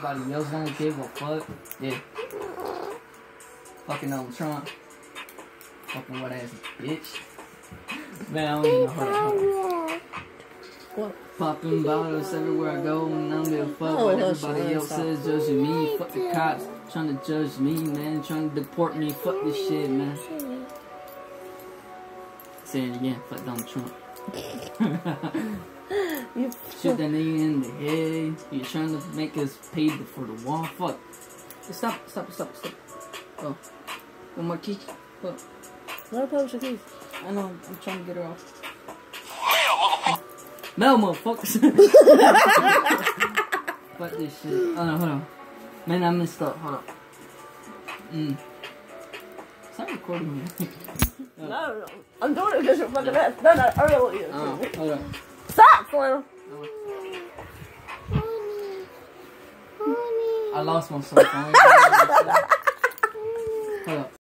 everybody else don't give a fuck. Yeah. Fucking Donald Trump. Fucking what ass bitch. Man, I don't even know her. What? Popping bottles everywhere I go, and I don't give a fuck what everybody else says. Judging me, fuck the cops. Trying to judge me, man. Trying to deport me. Fuck this shit, man. Say it again. Fuck Donald Trump. Shoot that nigga in the head. You're trying to make us pay for the wall. Fuck. Stop. Oh. One more key. Fuck. Let her publish your keys. I know. I'm trying to get her off. No, motherfuckers. Fuck this shit. Oh, no, hold on. Man, I messed up. Hold up. It's not recording me. No. I'm doing it because you're fucking ass. No, I really want you to see. Hold on. Stop, Slim. I lost my cell phone. Hold up.